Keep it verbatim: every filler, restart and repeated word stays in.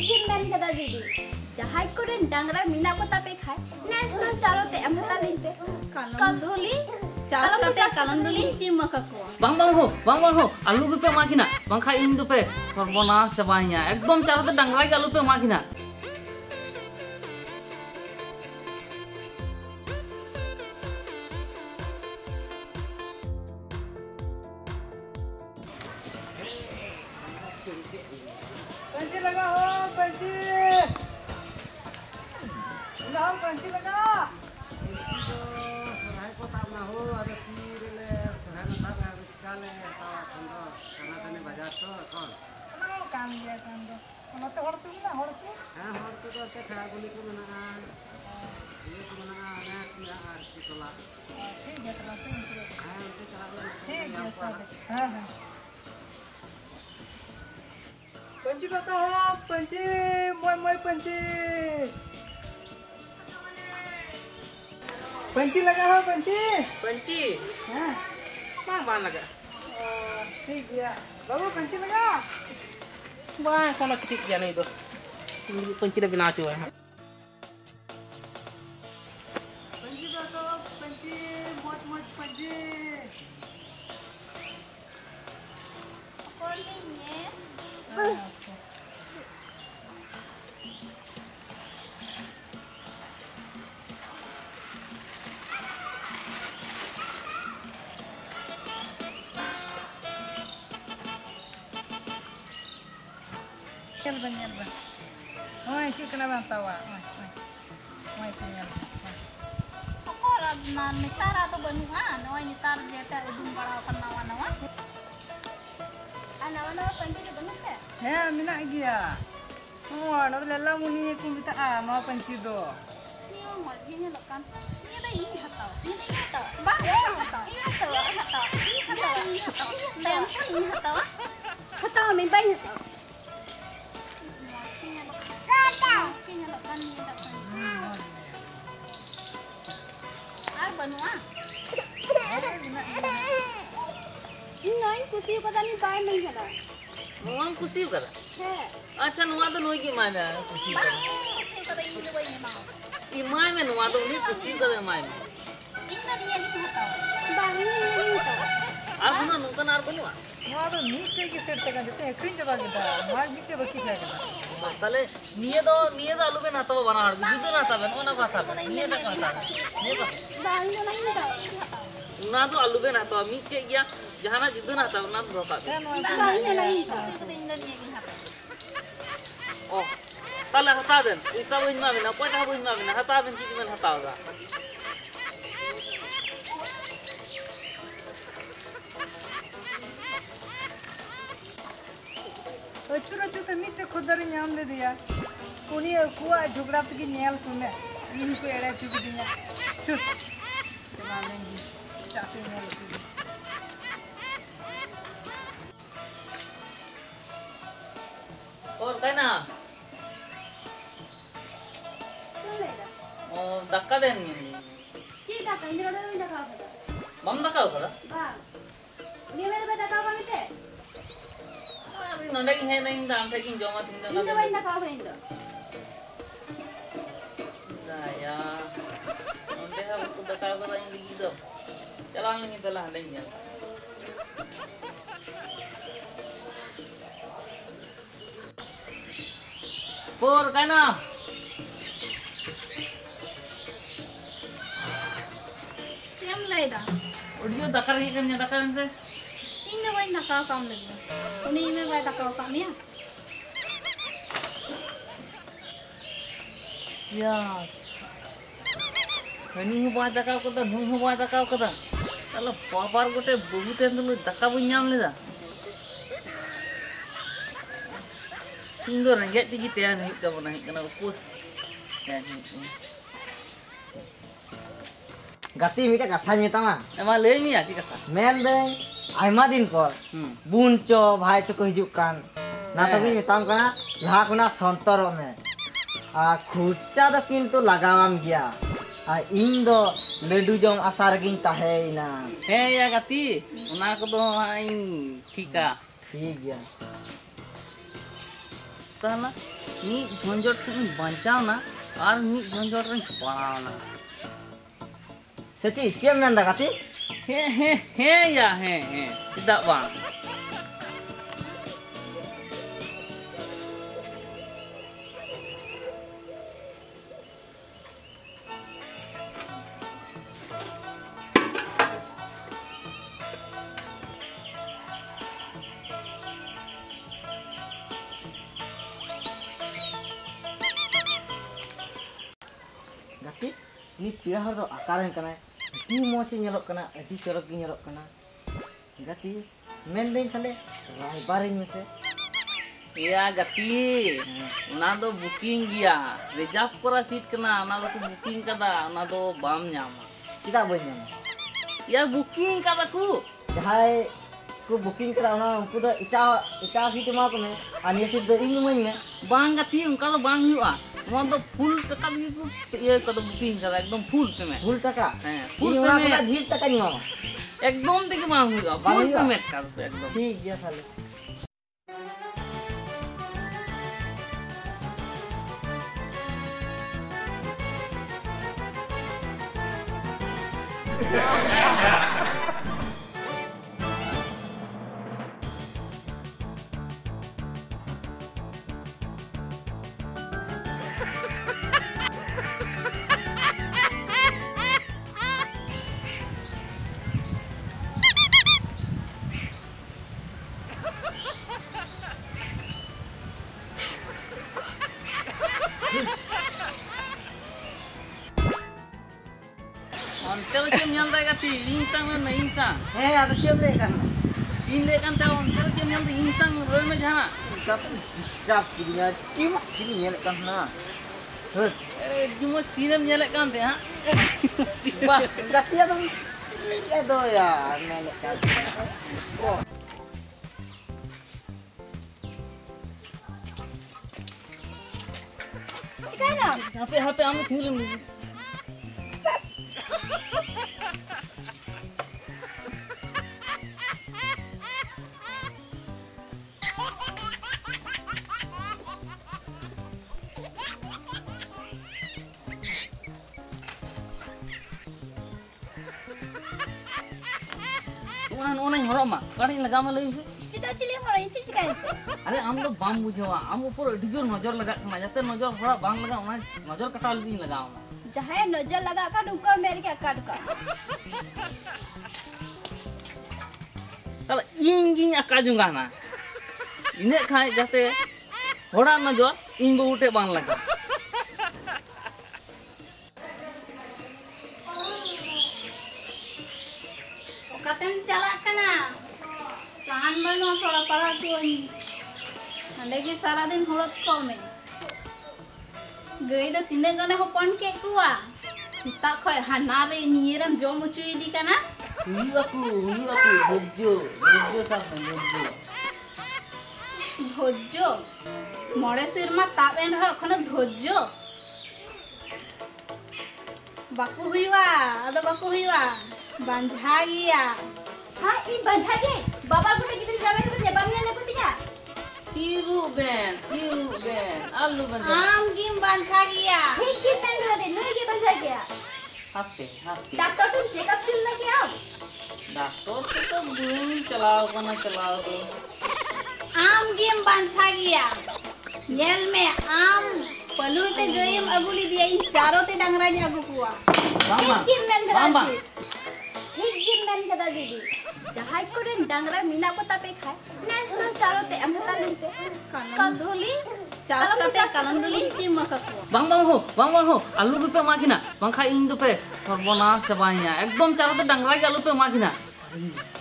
ठीक मेन कदा दीदी जहां को रे डांगरा मीना को तापे खाए नेस तो चालो ते एम हता लिन पे कालंदुली चाल कते कालंदुली चिम मकाको bang bang ho bang bang ho alu pe makina bang khai इन पे सर्वनाश चाबाइया एकदम चारो ते डांगरा के आलू पे makina पंची लगा हो पंची नाम पंची लगा सराय को ताप ना हो अरे तीर ले सराय में ताप है काले ता खंडो खाना खाने बाजार तो कौन ना काम दिया काम दो हम तो हर तू ना हर तू हां हर तू तो से खड़ा गुली को मना ये को मना ना किया आर की तोला ठीक है तो हां उनके चला ठीक है हां हां पंची बता हो पंची मोय मोय पंची पंची लगा हो पंची पंची हां bang bang लगा ठीक है बाबू पंची लगा bang kono ठीक ya नहीं तो पंची ले बना चुका है पंची बता पंची मोय मोय पंची कोलिने Nyel ban nyel ban. Oh, si kena bang tawa. Oh, oh, oh, nyel. और ना नितारा तो बनुआ नवा नितार जेटा उदुम बड़ा करनावा नवा ana wana panci ke benu te Heh, mina gia. Oh, no lela muni ku minta ah, mau panci do. ni mo ni lokan ni da yi hatau ni da yi hatau ba hatau hatau hatau hatau hatau ben ini hatau hatau min bai hatau kinya lokan ni da kan ai banua Inai kusi pata ni bai nahi kada. Nuang kusi kada. है अच्छा नुआ तो नुई की my में कुसी ba ni kada yi ni bai ni ma ई माय में नुआ तो नहीं कुसी करे माय में inna ni ni hatau ba ni ni hatau आर बुना नुकन आर बुनुआ Mau do नीचे की सेट तक देते हैं क्रीम जगह देता है मार नीचे बकी क्या करना तले निये दो निये दो आलू पे ना तो बना आड़ जुदो ना ताबे ओना बाता निये ना बाता निये बा ba ni nahi hatau ना तो आलू पे ना तो मी के गया जहां ना जुदो ना ता ना तो ताबे ba ni nahi hatau kada inna ni ni hatau ओ तले हता देन पैसा बुन मा बिना पैसा बुन मा बिना हता देन चीज में हताओगा अचुर अचुर तो नीचे खुदर नाम ले दिया उन्हीं कुआ झगड़ा तक नेल सुने इनको एड़ा चुक दिया चुप चला लेंगे चासे नेल और कहना ओ धक्का देन में Ci da kan jero da ka kada. बम धक्का होगा Ba. Ni me da ka ka mite. अरे नंडे की है नहीं दाम थे कि जो मत हिंदो Inda bai da ka ba indo. या नंडे है उसको धक्का कर रही लगी तो चला नहीं चला नहीं Pur kana siam lai da audio dakar hi kan dakar se inna bai na ka kam lagi uni me bai da ka kam ya ya kani hu ba dakar ko da nu hu ba dakar ko da tala papar gote bogu ten dulu dakar bu nyam leda Indo rengget dikit ya nih kamu naik kena upus ya गति मिटा कथा मिता एमा ले मी आची कथा main दे आयमा दिन पर बुन चो भाई चो को हिजुक कान ना तो भी मिताम कना यहाँ कोना संतर में आ खुचा दो किंतु लगावाम गया आ इन दो लेडू जोम आसार गिन ताहे ना हे या गति उना को दो हाई ठीका ठीक गया साला नी झंझट से बचावना और नी झंझट रे पड़ावना सची केम नंदा गाती हे हे हे या हे हे चेदा बांग गाती नी पीड़ा हर दो आकार कना नी मोचे नेलोक कना अति चरक गी नेलोक कना गाती मेन देन थाले रायबारिन में से या गति ना दो बुकिंग गया रिजर्व करा सीट कना ना दो बुकिंग कदा ना दो बाम न्यामा चिदा बई नामा या बुकिंग कदा को जहाय को बुकिंग करा ना उनको दो इटा इटा सीट मा को में आ सीट दो इन मन में बांग गति उनका तो बांग हुआ वहाँ तो फुल टका भी को ये कदम बुकिंग करा एकदम फुल पेमेंट फुल टका हैं फुल फुल पेमेंट ढीर टका न्यामा एकदम देखिए बांग हुआ फुल पेमेंट कर दो एकदम ठीक है थाले अंते lo cem nyal daga ti insang na insang हे आदा चेम ले kan cin le kan tao अंते lo cem nyal di insang roy me jana Tapi disturb punya tim sini nyelek kan na. Heh, eh cuma sinem nyalek kan te ha bah, gatia tu. Ya do ya, nyelek kan. Oh. Sekarang hape hape amu thulum Una una horok ma kani laga ma lai cita cili orang ini cika itu. अरे हम तो balm बुझेवा हम ऊपर डिजोर नजर लगा ना जाते नजर थोड़ा बांग लगा ना नजर कटा लगी लगाओ ना जहाँ नजर लगा कर उनका मेरे के काट कर. तला इंग इंग अका जुंगा ना इने खाए जाते थोड़ा नजर इंग बउटे बांग लगा Katem chala kana. Sahan bano thoda para tu ande ki sara din holot ko me. Gai da tine gane hopon ke kuwa. Sita khoi hanare nieram jom chui di kana. हुई aku हुई aku भोज्यो भोज्यो सब भोज्यो Dhojjo. More sirma tap en ra khona dhojjo. Baku huiwa, ado baku huiwa. Banjha gya. हाँ इन बंधा के बाबा को किधर जावे तो जब हमने ले कुतिया Tiru ben tiru ben alu ben Am gim banjha gya. ठीक की पेन धर दे लोहे के बंधा गया hape hape डॉक्टर तुम चेकअप चल ना क्या डॉक्टर तो तो दूर चलाओ कना चलाओ तो Am gim banjha gya. Nyel me am palu te gayam aguli dia in charo te dangranya agu kuwa. बाम ठीक की पेन धर बाम दे ठीक की पेन कदा दीदी जहाँ को रे डांगरा मीना को तापे खाए नेशनल चारों ते अमृता लेते Kananduli chas kate kananduli chimaka kuwa. बाम बाम हो बाम बाम हो आलू रुपए माखिना बांखा इन दो पे सर्वनाश चबाइया एकदम चारों ते डंगरा के आलू पे माखिना